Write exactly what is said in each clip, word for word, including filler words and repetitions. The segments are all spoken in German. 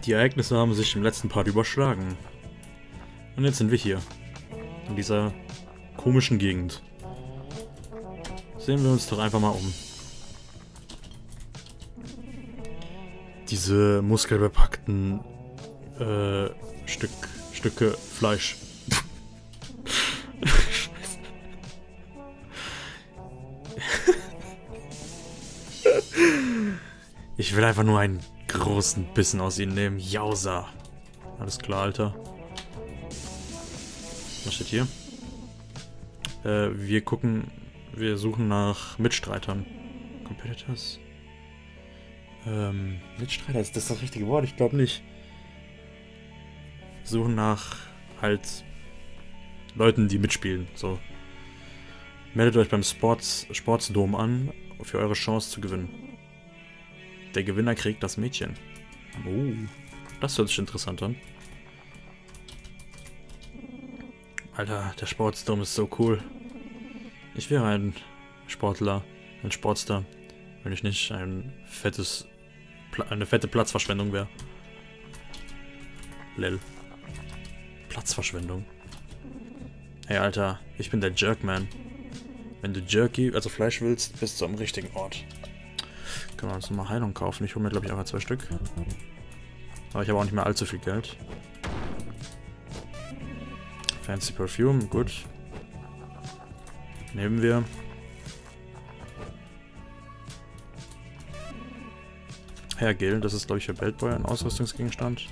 Die Ereignisse haben sich im letzten Part überschlagen. Und jetzt sind wir hier. In dieser komischen Gegend. Sehen wir uns doch einfach mal um. Diese muskelbepackten äh, Stück, Stücke Fleisch. Ich will einfach nur einen großen Bissen aus ihnen nehmen. Jausa. Alles klar, Alter. Was steht hier? Äh, wir gucken... Wir suchen nach Mitstreitern. Competitors? Ähm, Mitstreiter, ist das das richtige Wort? Ich glaube nicht. Wir suchen nach, halt, Leuten, die mitspielen, so. Meldet euch beim Sports, Sportsdom an, für eure Chance zu gewinnen. Der Gewinner kriegt das Mädchen. Oh, das hört sich interessant an. Alter, der Sportsdom ist so cool. Ich wäre ein Sportler, ein Sportstar, wenn ich nicht ein fettes, Pla eine fette Platzverschwendung wäre. Lel. Platzverschwendung. Hey Alter, ich bin der Jerkman. Wenn du Jerky, also Fleisch willst, bist du am richtigen Ort. Können wir uns nochmal Heilung kaufen. Ich hole mir glaube ich einfach zwei Stück. Aber ich habe auch nicht mehr allzu viel Geld. Fancy Perfume, gut. Nehmen wir. Herr Gil, das ist glaube ich für Beltboy ein Ausrüstungsgegenstand.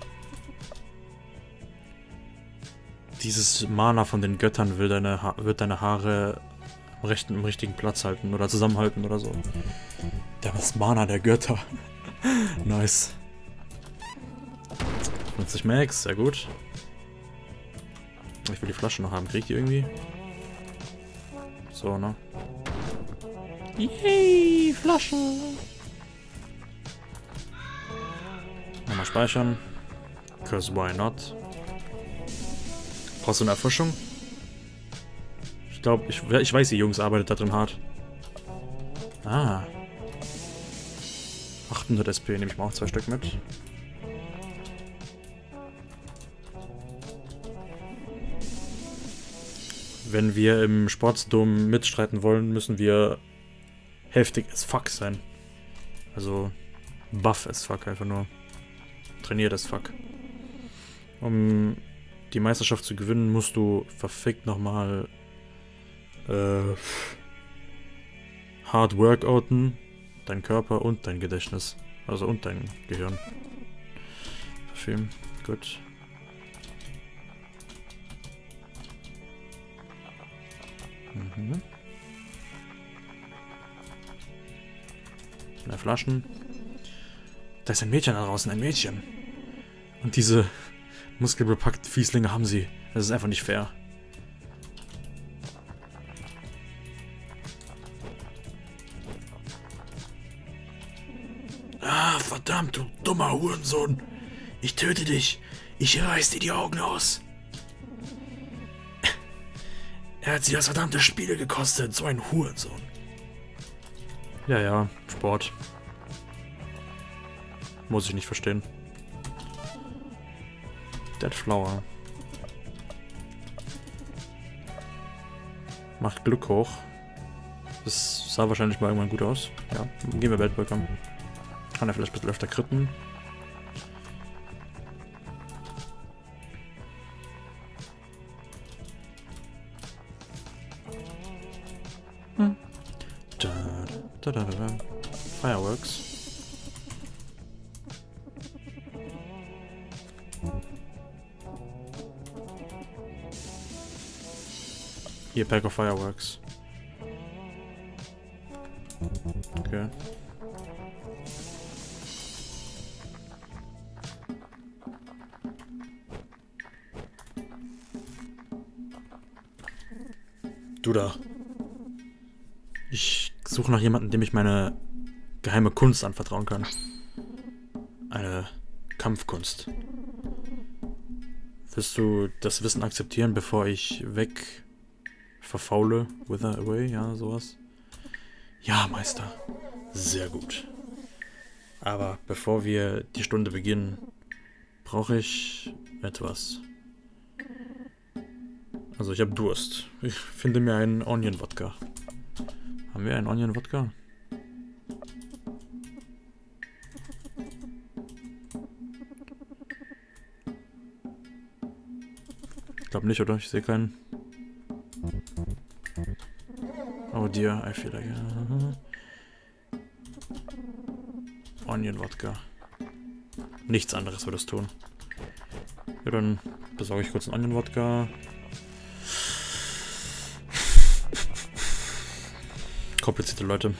Dieses Mana von den Göttern will deine ha wird deine Haare am rechten, im richtigen Platz halten oder zusammenhalten oder so. Das Mana der Götter. Nice. fünfzig Max, sehr gut. Ich will die Flasche noch haben. Krieg ich die irgendwie? So, ne? Yay, Flasche! Nochmal speichern. Cause why not? Brauchst du eine Erfrischung? Ich glaube, ich, ich weiß, die Jungs arbeitet da drin hart. Ah. achthundert S P, nehme ich mal auch zwei Stück mit. Wenn wir im Sportsdom mitstreiten wollen, müssen wir heftig as fuck sein. Also buff as fuck, einfach nur trainiert as fuck. Um die Meisterschaft zu gewinnen, musst du verfickt nochmal äh, hard workouten, dein Körper und dein Gedächtnis. Also und dein Gehirn. Parfüm, gut. Mhm. Mehr Flaschen. Da ist ein Mädchen da draußen, ein Mädchen. Und diese muskelbepackten Fieslinge haben sie. Das ist einfach nicht fair. Ah, verdammt, du dummer Hurensohn. Ich töte dich. Ich reiß dir die Augen aus. Er hat sie das verdammte Spiel gekostet, so ein Hurensohn. Ja, ja, Sport. Muss ich nicht verstehen. Dead Flower. Macht Glück hoch. Das sah wahrscheinlich mal irgendwann gut aus. Ja, gehen wir Weltboy kommen. Kann er vielleicht ein bisschen öfter kritten. Hm. Da, da, da, da, da. Fireworks. Hier, Pack of Fireworks. Okay. Du da. Ich suche nach jemandem, dem ich meine geheime Kunst anvertrauen kann. Eine Kampfkunst. Willst du das Wissen akzeptieren, bevor ich weg verfaule? Wither away, ja, sowas. Ja, Meister. Sehr gut. Aber bevor wir die Stunde beginnen, brauche ich etwas. Also ich habe Durst. Ich finde mir einen Onion Wodka. Haben wir einen Onion Wodka? Ich glaube nicht, oder? Ich sehe keinen. Oh dear, I feel like... Uh, Onion Wodka. Nichts anderes würde es tun. Ja, dann besorge ich kurz einen Onion Wodka. Komplizierte Leute.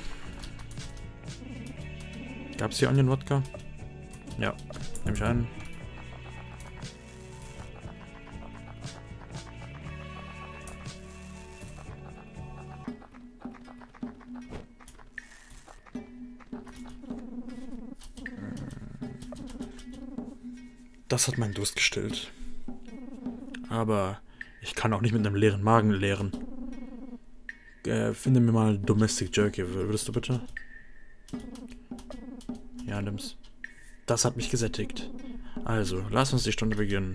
Gab es hier Onion Wodka? Ja, nehme ich ein. Das hat meinen Durst gestillt. Aber ich kann auch nicht mit einem leeren Magen leeren. Äh, finde mir mal Domestic Jerky, würdest du bitte? Ja, nimm's. Das hat mich gesättigt. Also, lass uns die Stunde beginnen.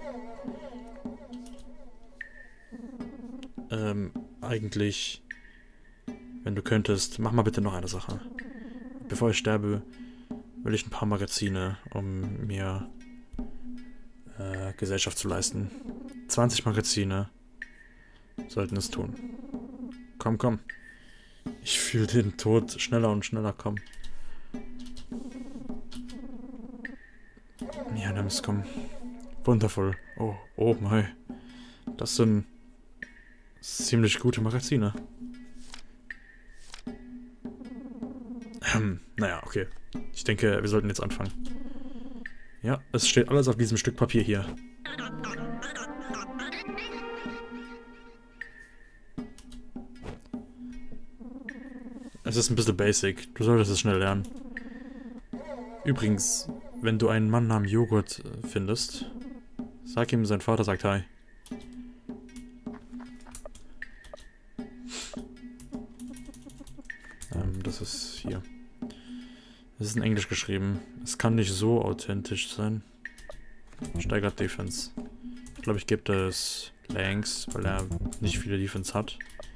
Ähm, eigentlich, wenn du könntest, mach mal bitte noch eine Sache. Bevor ich sterbe, will ich ein paar Magazine, um mir äh, Gesellschaft zu leisten. zwanzig Magazine sollten es tun. Komm, komm. Ich fühle den Tod schneller und schneller kommen. Ja, nimm's, komm. Wundervoll. Oh, oh mein. Das sind ziemlich gute Magazine. Ähm, naja, okay. Ich denke, wir sollten jetzt anfangen. Ja, es steht alles auf diesem Stück Papier hier. Es ist ein bisschen basic. Du solltest es schnell lernen. Übrigens, wenn du einen Mann namens Joghurt findest, sag ihm, sein Vater sagt Hi. Ähm, das ist hier. Das ist in Englisch geschrieben. Es kann nicht so authentisch sein. Steigert Defense. Ich glaube, ich gebe das Längs, weil er nicht viele Defense hat.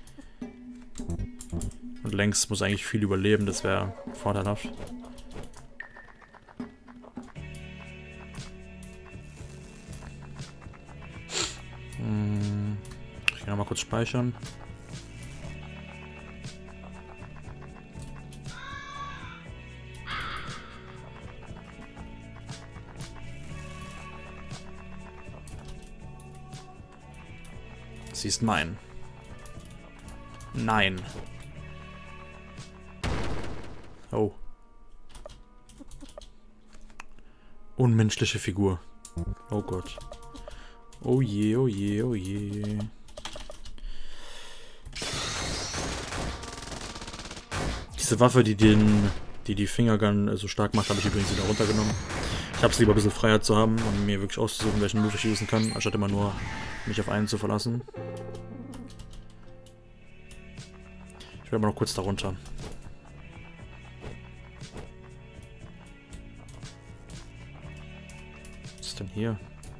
Und Längs muss eigentlich viel überleben, das wäre vorteilhaft. Hm, ich kann nochmal kurz speichern. Sie ist mein. Nein. Oh. Unmenschliche Figur. Oh Gott. Oh je, oh je, oh je. Diese Waffe, die den, die die Fingergun so stark macht, habe ich übrigens wieder runtergenommen. Ich habe es lieber ein bisschen Freiheit zu haben und mir wirklich auszusuchen, welchen Move ich usen kann, anstatt immer nur mich auf einen zu verlassen. Ich will aber noch kurz darunter. Was ist denn hier?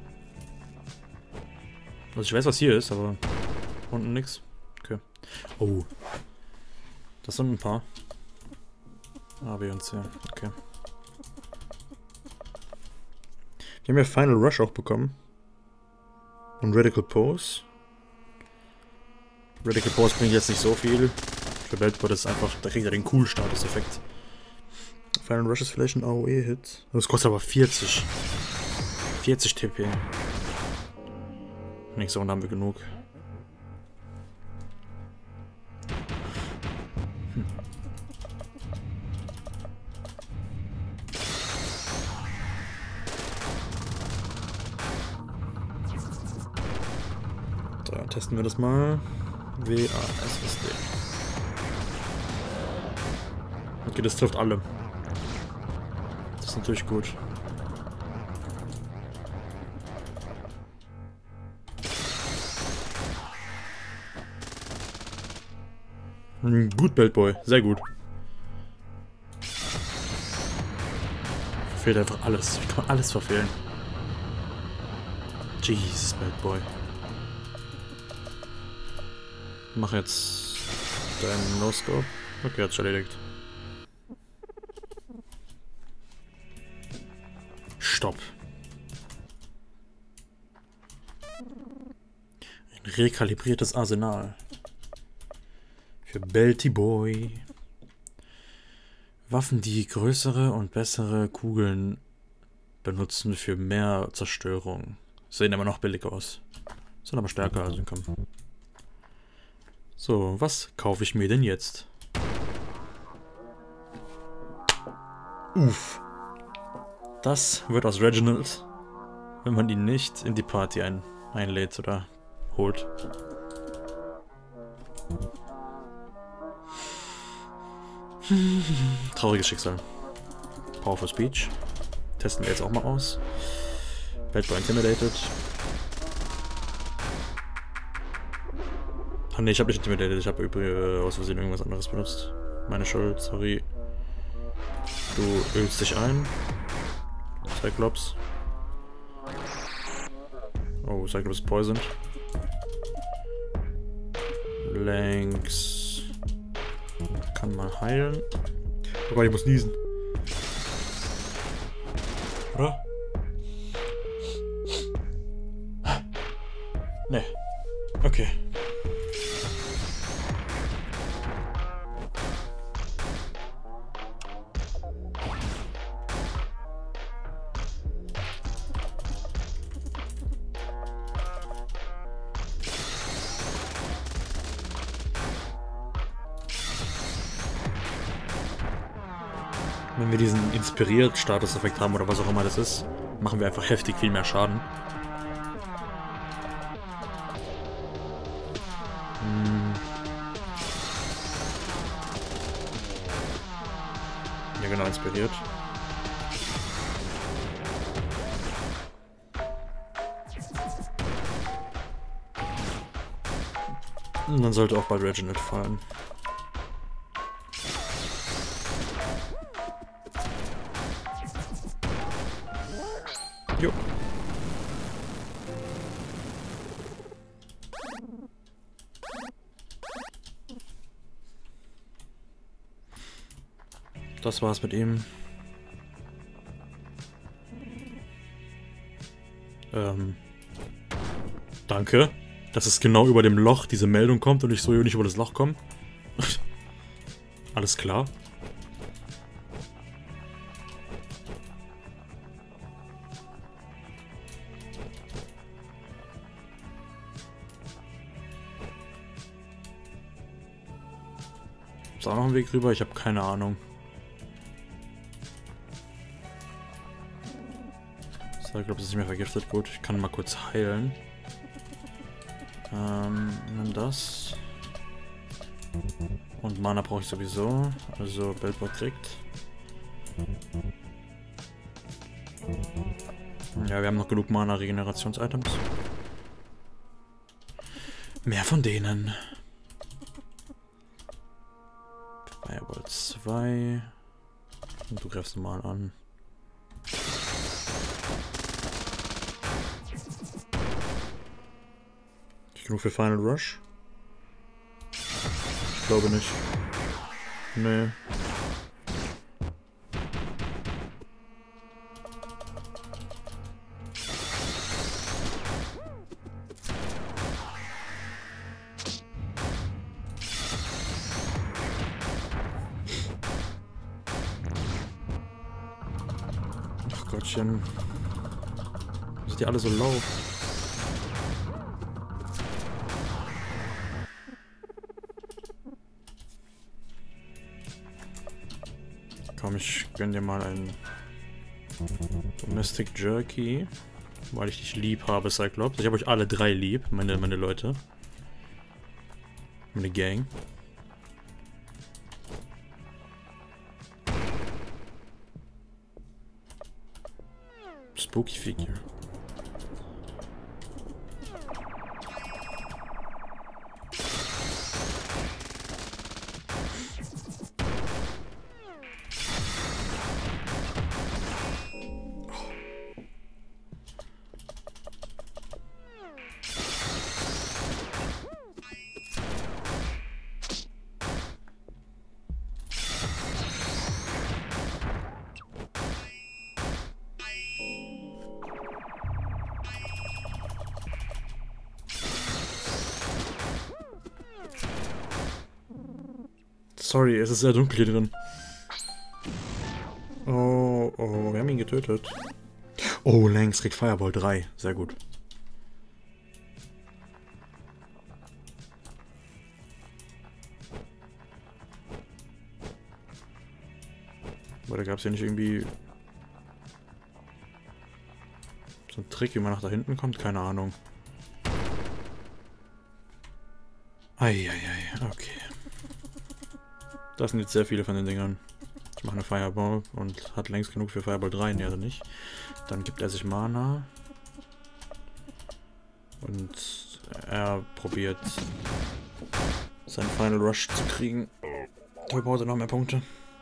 Also ich weiß, was hier ist, aber unten nix. Okay. Oh. Das sind ein paar. A, B und C. Okay. Wir haben ja Final Rush auch bekommen. Und Radical Pose. Radical Pose bringt jetzt nicht so viel. Für Weltbot ist einfach, da kriegt er den cool Status-Effekt. Final Rush ist vielleicht ein A O E-Hit. Das kostet aber vierzig. vierzig T P. Nächste Runde haben wir genug. Hm. So, dann testen wir das mal. W A S S D. Okay, das trifft alle. Das ist natürlich gut. Gut, Beltboy. Sehr gut. Verfehlt einfach alles. Wie kann man alles verfehlen? Jesus, Bad Boy. Mach jetzt deinen No-Scope. Okay, hat's erledigt. Stopp. Ein rekalibriertes Arsenal. Für Belty Boy. Waffen, die größere und bessere Kugeln benutzen für mehr Zerstörung. Sehen aber noch billig aus. Sind aber stärker, also komm. So, was kaufe ich mir denn jetzt? Uff. Das wird aus Reginald, wenn man ihn nicht in die Party ein einlädt oder holt. Trauriges Schicksal. Powerful Speech. Testen wir jetzt auch mal aus. Bad Boy Intimidated. Ach ne, ich habe nicht Intimidated. Ich habe äh, aus Versehen irgendwas anderes benutzt. Meine Schuld, sorry. Du ölst dich ein. Cyclops. Oh, Cyclops ist poisoned. Längs. Kann man heilen. Aber ich muss niesen. Oder? Ne. Okay. Wenn wir diesen inspiriert Status-Effekt haben oder was auch immer das ist, machen wir einfach heftig viel mehr Schaden. Hm. Ja genau, inspiriert. Und dann sollte auch bald Reginald fallen. Jo. Das war's mit ihm. Ähm. Danke. Dass es genau über dem Loch diese Meldung kommt und ich so nicht über das Loch komme. Alles klar. Ist auch noch ein Weg rüber? Ich habe keine Ahnung. So, ich glaube, es ist nicht mehr vergiftet. Gut, ich kann mal kurz heilen. Ähm, nimm das. Und Mana brauche ich sowieso. Also, Beltboy kriegt. Ja, wir haben noch genug Mana-Regenerations-Items. Mehr von denen. Fireball zwei. Und du greifst mal an. Genug für Final Rush? Ich glaube nicht. Nee. Ach Gottchen. Sind die alle so low? Komm, ich gönn dir mal ein Domestic Jerky, weil ich dich lieb habe, Cyclops. Ich habe euch alle drei lieb, meine, meine Leute. Meine Gang. Spooky Figure. Sorry, es ist sehr dunkel hier drin. Oh, oh, wir haben ihn getötet. Oh, Längs kriegt Fireball drei. Sehr gut. Aber da gab es ja nicht irgendwie so einen Trick, wie man nach da hinten kommt? Keine Ahnung. Eieiei, okay. Das sind jetzt sehr viele von den Dingern. Ich mache eine Fireball und hat längst genug für Fireball drei, ne, also nicht. Dann gibt er sich Mana. Und er probiert seinen Final Rush zu kriegen. Da braucht er noch mehr Punkte.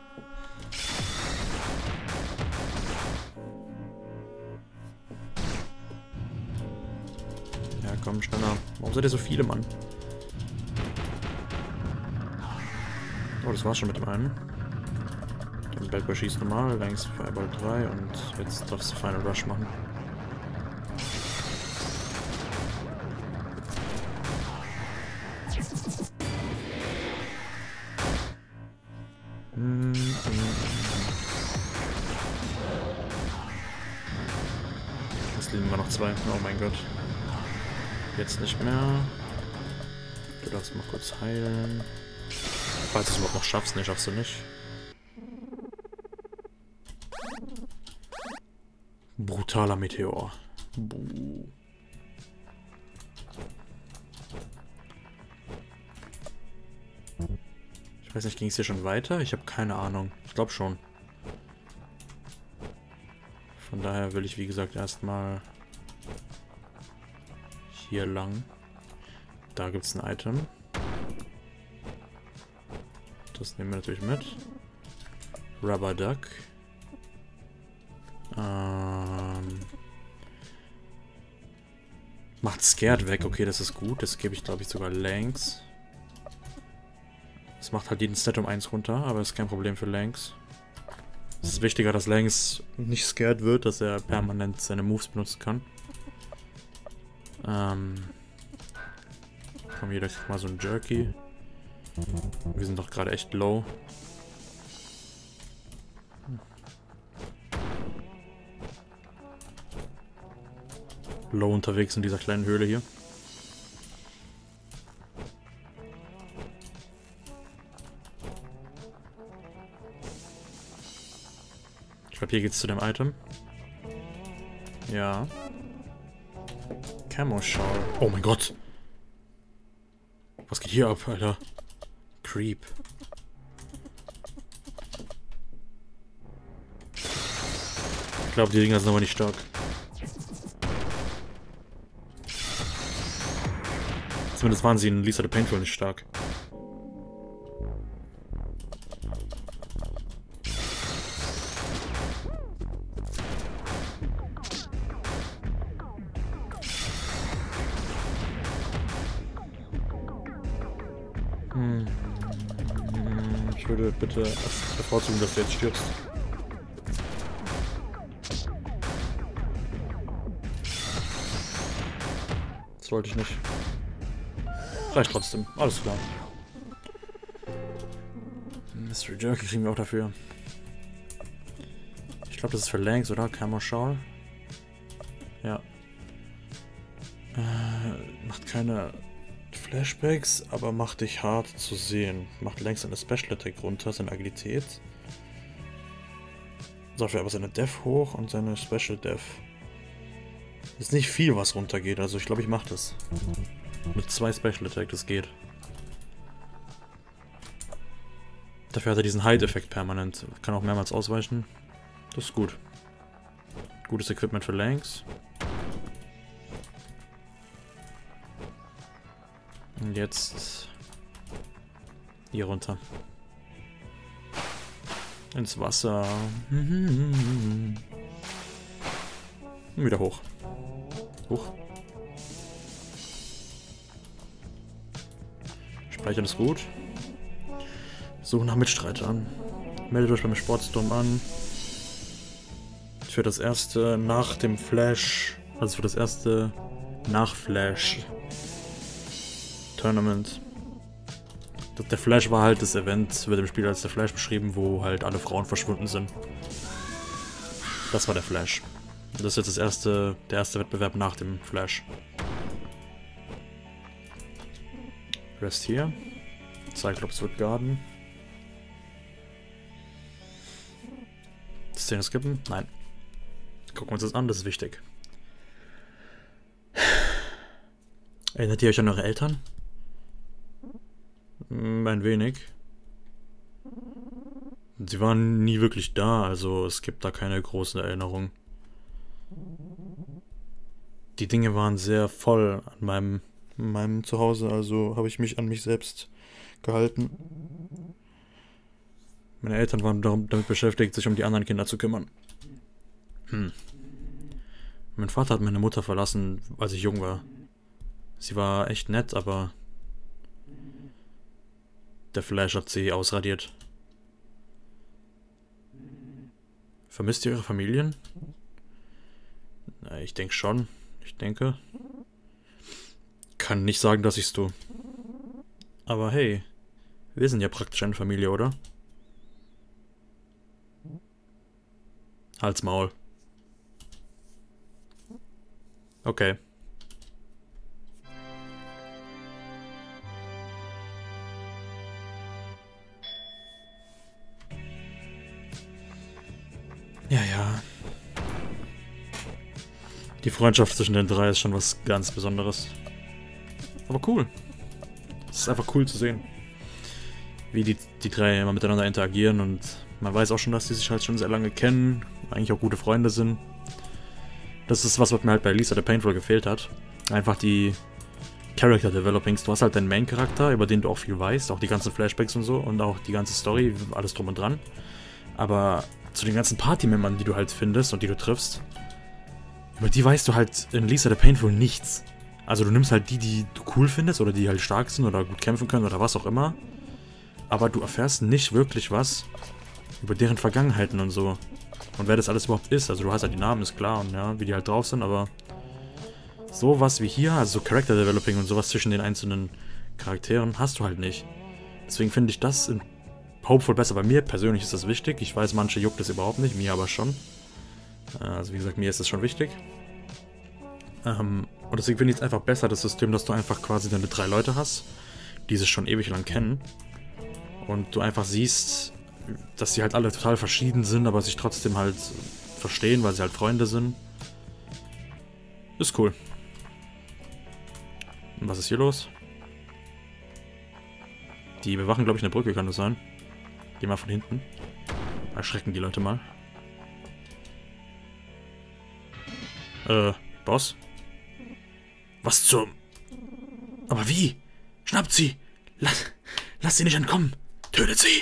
Ja, komm, schneller. Warum seid ihr so viele, Mann? Oh, das war's schon mit dem einen. Den Bad Boy schießt normal, längs Fireball drei und jetzt darfst du Final Rush machen. Jetzt liegen wir noch zwei. Oh mein Gott. Jetzt nicht mehr. Du darfst mal kurz heilen. Falls du es überhaupt noch schaffst, ne, schaffst du nicht. Brutaler Meteor. Buh. Ich weiß nicht, ging es hier schon weiter? Ich habe keine Ahnung. Ich glaube schon. Von daher will ich, wie gesagt, erstmal hier lang. Da gibt es ein Item. Das nehmen wir natürlich mit. Rubber Duck. Ähm, macht Scared weg. Okay, das ist gut. Das gebe ich, glaube ich, sogar Längs. Das macht halt jeden Stat um eins runter, aber ist kein Problem für Längs. Es ist wichtiger, dass Längs nicht scared wird, dass er permanent seine Moves benutzen kann. Ähm, komm, jeder kriegt mal so ein Jerky. Wir sind doch gerade echt low. Low unterwegs in dieser kleinen Höhle hier. Ich glaube, hier geht's zu dem Item. Ja. Camo Shawl. Oh mein Gott. Was geht hier ab, Alter? Creep. Ich glaube, die Dinger sind aber nicht stark. Zumindest waren sie in Lisa the Painful nicht stark. Hm. Ich würde bitte bevorzugen, dass du jetzt stirbst. Das wollte ich nicht. Reicht trotzdem. Alles klar. Mystery Jerky kriegen wir auch dafür. Ich glaube, das ist für Längs, oder? Camo Shawl. Ja. Äh, macht keine Flashbacks, aber macht dich hart zu sehen. Macht Längs eine Special Attack runter, seine Agilität. Dafür aber seine Def hoch und seine Special Def. Ist nicht viel, was runtergeht, also ich glaube, ich mache das. Mit zwei Special Attack, das geht. Dafür hat er diesen Hide-Effekt permanent. Kann auch mehrmals ausweichen. Das ist gut. Gutes Equipment für Längs. Und jetzt hier runter. Ins Wasser. Und wieder hoch. Hoch. Speichern ist gut. Suchen nach Mitstreitern. Meldet euch beim Sportsturm an. Für das erste nach dem Flash, also für das erste nach Flash Tournament Der Flash war halt das Event, wird im Spiel als der Flash beschrieben, wo halt alle Frauen verschwunden sind. Das war der Flash. Und das ist jetzt das erste, der erste Wettbewerb nach dem Flash. Rest hier. Cyclops wird Garden. Szene skippen? Nein. Gucken wir uns das an, das ist wichtig. Erinnert ihr euch an eure Eltern? Ein wenig. Sie waren nie wirklich da, also es gibt da keine großen Erinnerungen. Die Dinge waren sehr voll an meinem, meinem Zuhause, also habe ich mich an mich selbst gehalten. Meine Eltern waren damit beschäftigt, sich um die anderen Kinder zu kümmern. Hm. Mein Vater hat meine Mutter verlassen, als ich jung war. Sie war echt nett, aber der Flash hat sie ausradiert. Vermisst ihr eure Familien? Na, ich denke schon. Ich denke. Kann nicht sagen, dass ich's tue. Aber hey, wir sind ja praktisch eine Familie, oder? Halt's Maul. Okay. Ja, ja. Die Freundschaft zwischen den drei ist schon was ganz Besonderes. Aber cool. Es ist einfach cool zu sehen, wie die, die drei immer miteinander interagieren und man weiß auch schon, dass die sich halt schon sehr lange kennen, eigentlich auch gute Freunde sind. Das ist was, was mir halt bei Lisa the Painful gefehlt hat. Einfach die Character Developings. Du hast halt deinen Main-Charakter, über den du auch viel weißt, auch die ganzen Flashbacks und so und auch die ganze Story, alles drum und dran. Aber zu den ganzen Party-Membern, die du halt findest und die du triffst, über die weißt du halt in Lisa the Painful nichts. Also du nimmst halt die, die du cool findest oder die halt stark sind oder gut kämpfen können oder was auch immer. Aber du erfährst nicht wirklich was über deren Vergangenheiten und so. Und wer das alles überhaupt ist. Also du hast halt die Namen, ist klar, und ja, wie die halt drauf sind, aber sowas wie hier, also so Character Developing und sowas zwischen den einzelnen Charakteren, hast du halt nicht. Deswegen finde ich das in Hopeful besser. Bei mir persönlich ist das wichtig. Ich weiß, manche juckt es überhaupt nicht, mir aber schon. Also wie gesagt, mir ist das schon wichtig. Ähm, und deswegen finde ich es einfach besser, das System, dass du einfach quasi deine drei Leute hast, die sich schon ewig lang kennen. Und du einfach siehst, dass sie halt alle total verschieden sind, aber sich trotzdem halt verstehen, weil sie halt Freunde sind. Ist cool. Und was ist hier los? Die bewachen, glaube ich, eine Brücke, kann das sein? Geh mal von hinten. Erschrecken die Leute mal. Äh, Boss? Was zum... Aber wie? Schnappt sie! Lass, lass sie nicht entkommen! Tötet sie!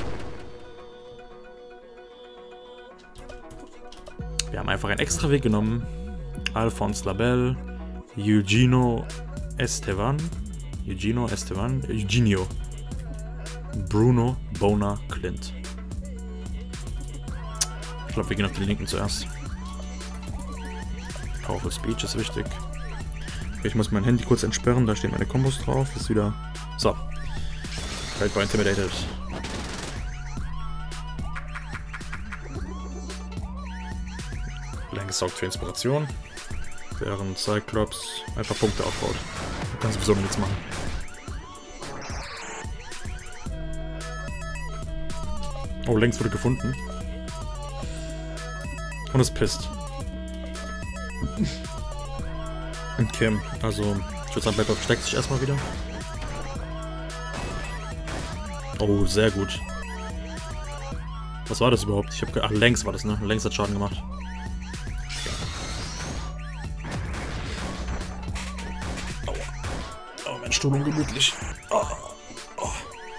Wir haben einfach einen extra Weg genommen. Alphonse Labelle, Eugenio Esteban, Eugenio Esteban, Eugenio, Bruno Boner Clint. Ich glaube, wir gehen auf den linken zuerst. Powerful Speech ist wichtig. Ich muss mein Handy kurz entsperren, da stehen meine Kombos drauf. Ist wieder... So. Great Boy Intimidated. Längs sorgt für Inspiration. Während Cyclops einfach Punkte aufbaut. Du kannst sowieso nichts machen. Oh, längst wurde gefunden. Und es pisst. Okay, also ich würde sagen, Black Ops steckt sich erstmal wieder. Oh, sehr gut. Was war das überhaupt? Ich habe... Ach, längs war das, ne? Längs hat Schaden gemacht. Oh, mein Stuhl ungemütlich. Oh. Oh.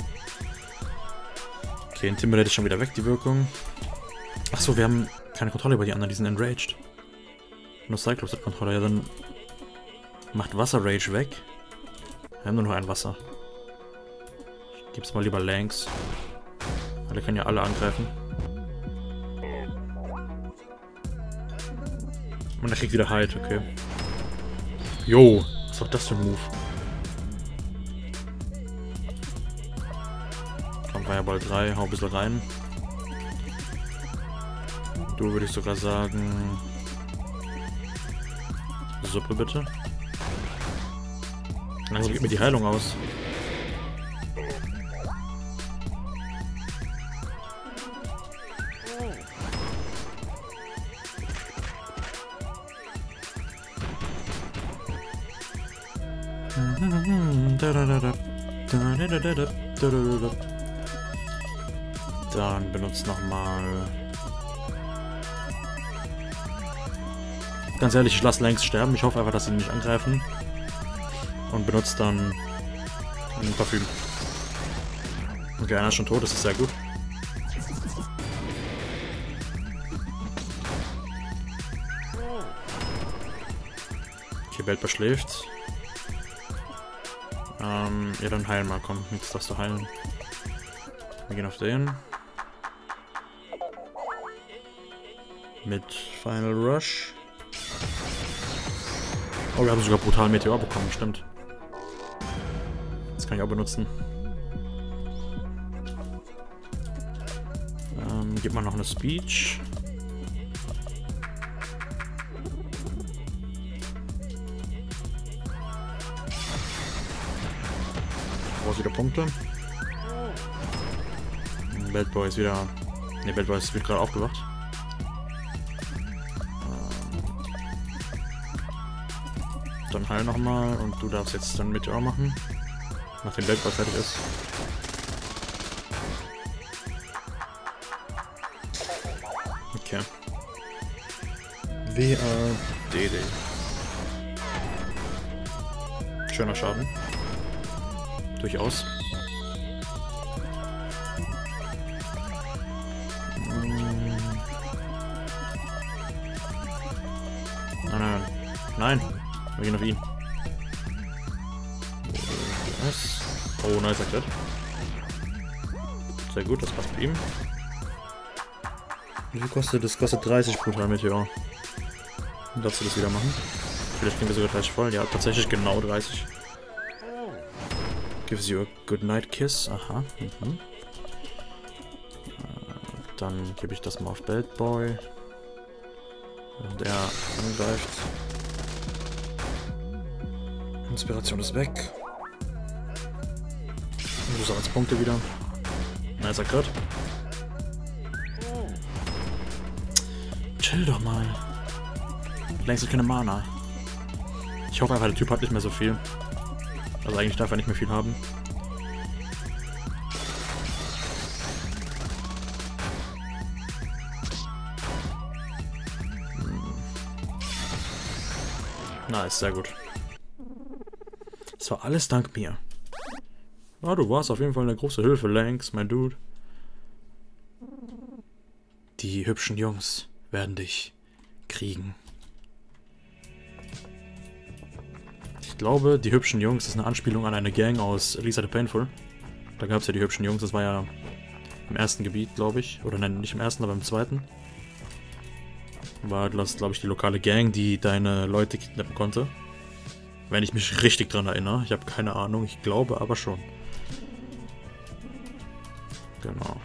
Okay, Intimidate ist schon wieder weg, die Wirkung. Achso, wir haben keine Kontrolle über die anderen, die sind enraged. Nur Cyclops hat Kontrolle, ja dann... Macht Wasser-Rage weg. Wir haben nur noch ein Wasser. Ich geb's mal lieber Längs. Alle können ja alle angreifen. Und er kriegt wieder Halt, okay. Jo, was war das für ein Move? Fireball drei, hau ein bisschen rein. Du würde ich sogar sagen... Suppe bitte. Langsam geht mir die Heilung aus. Dann benutzt nochmal. Ganz ehrlich, ich lasse Längs sterben. Ich hoffe einfach, dass sie ihn nicht angreifen. Und benutzt dann ein Parfüm. Okay, einer ist schon tot, das ist sehr gut. Okay, Weltbar schläft. Ähm, ja, dann heilen mal, komm, jetzt darfst du heilen. Wir gehen auf den. Mit Final Rush. Oh, wir haben sogar brutal Meteor bekommen, stimmt. Das kann ich auch benutzen. Ähm, gib mal noch eine Speech. Brauchst wieder Punkte. Bad Boy ist wieder... Ne, Bad Boy ist wird gerade aufgewacht. Dann heil nochmal und du darfst jetzt dann Meteor machen, nachdem Bad Boy fertig ist. Okay. W A D D. Schöner Schaden. Durchaus. Nein, nein, nein. Wir gehen auf ihn. Nice. Oh, nice, erklärt. Sehr gut, das passt bei ihm. Wie viel kostet das? Kostet dreißig brutal Meteor. Darfst du das wieder machen? Vielleicht gehen wir sogar gleich voll. Ja, tatsächlich genau dreißig. Gives you a good night kiss. Aha. Mhm. Dann gebe ich das mal auf Bad Boy. Und er angreift. Inspiration ist weg. Du sammelst Punkte wieder. Nice, Crit. Chill doch mal. Längst ist keine Mana. Ich hoffe einfach, der Typ hat nicht mehr so viel. Also eigentlich darf er nicht mehr viel haben. Nice, sehr gut. Das war alles dank mir. Ja, du warst auf jeden Fall eine große Hilfe, Längs, mein Dude. Die hübschen Jungs werden dich kriegen. Ich glaube, die hübschen Jungs ist eine Anspielung an eine Gang aus Lisa the Painful. Da gab es ja die hübschen Jungs, das war ja im ersten Gebiet, glaube ich. Oder nein, nicht im ersten, aber im zweiten. War das, glaube ich, die lokale Gang, die deine Leute kidnappen konnte. Wenn ich mich richtig dran erinnere. Ich habe keine Ahnung, ich glaube aber schon. Genau.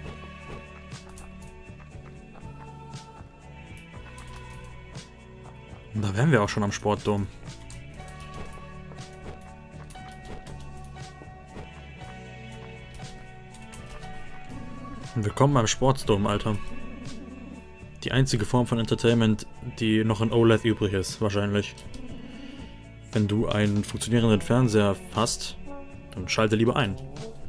Und da wären wir auch schon am Sportdom. Willkommen beim Sportdom, Alter. Die einzige Form von Entertainment, die noch in O L E D übrig ist, wahrscheinlich. Wenn du einen funktionierenden Fernseher hast, dann schalte lieber ein.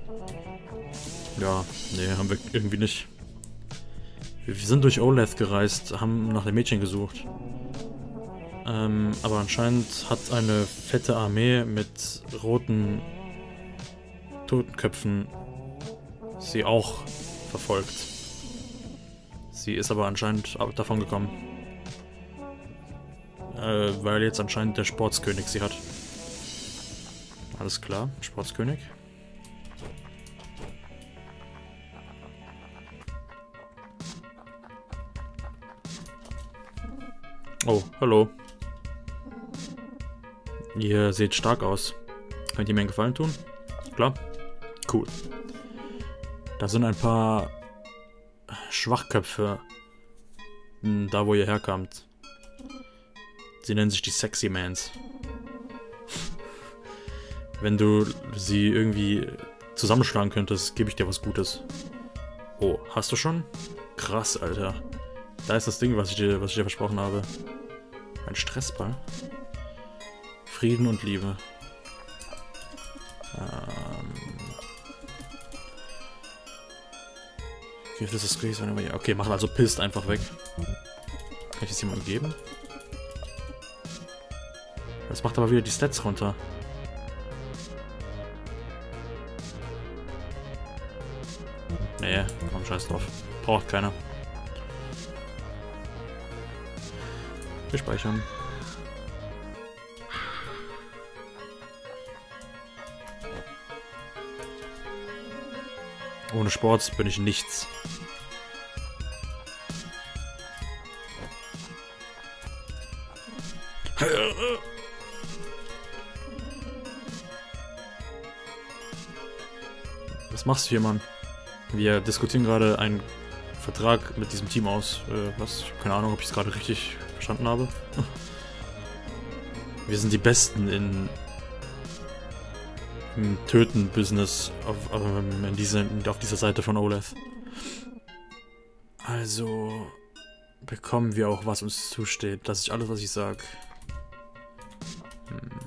Ja, nee, haben wir irgendwie nicht. Wir sind durch O L E D gereist, haben nach dem Mädchen gesucht. Ähm, aber anscheinend hat eine fette Armee mit roten Totenköpfen sie auch verfolgt. Sie ist aber anscheinend davon gekommen. Äh, weil jetzt anscheinend der Sportskönig sie hat. Alles klar, Sportskönig. Oh, hallo. Ihr seht stark aus. Könnt ihr mir einen Gefallen tun? Klar? Cool. Da sind ein paar Schwachköpfe. Da, wo ihr herkommt. Sie nennen sich die Sexy Mans. Wenn du sie irgendwie zusammenschlagen könntest, gebe ich dir was Gutes. Oh, hast du schon? Krass, Alter. Da ist das Ding, was ich dir, was ich dir versprochen habe. Ein Stressball. Frieden und Liebe. Ähm... Give this a squeeze whenever you... Okay, machen also Pist einfach weg. Kann ich das jemandem geben? Das macht aber wieder die Stats runter. Nee, komm, scheiß drauf. Braucht keiner. Wir speichern. Ohne Sport bin ich nichts. Was machst du hier, Mann? Wir diskutieren gerade einen Vertrag mit diesem Team aus. Äh, was? Ich habe keine Ahnung, ob ich es gerade richtig verstanden habe. Wir sind die Besten in im Töten-Business auf, ähm, in diese, auf dieser Seite von Olaf. Also bekommen wir auch, was uns zusteht. Das ist alles, was ich sag. Hm.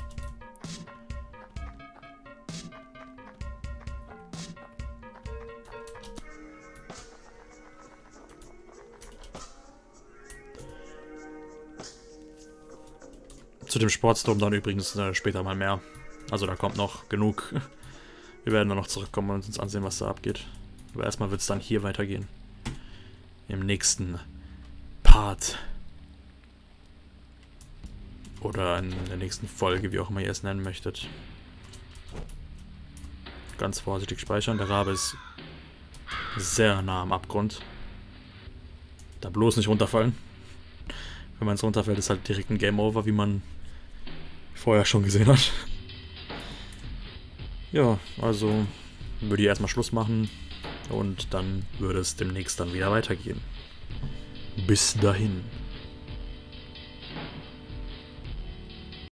Zu dem Sportsturm dann übrigens äh, später mal mehr. Also da kommt noch genug. Wir werden dann noch zurückkommen und uns ansehen, was da abgeht. Aber erstmal wird es dann hier weitergehen. Im nächsten Part. Oder in der nächsten Folge, wie auch immer ihr es nennen möchtet. Ganz vorsichtig speichern. Der Rabe ist sehr nah am Abgrund. Da bloß nicht runterfallen. Wenn man es runterfällt, ist halt direkt ein Game Over, wie man vorher schon gesehen hat. Ja, also würde ich erstmal Schluss machen und dann würde es demnächst dann wieder weitergehen. Bis dahin.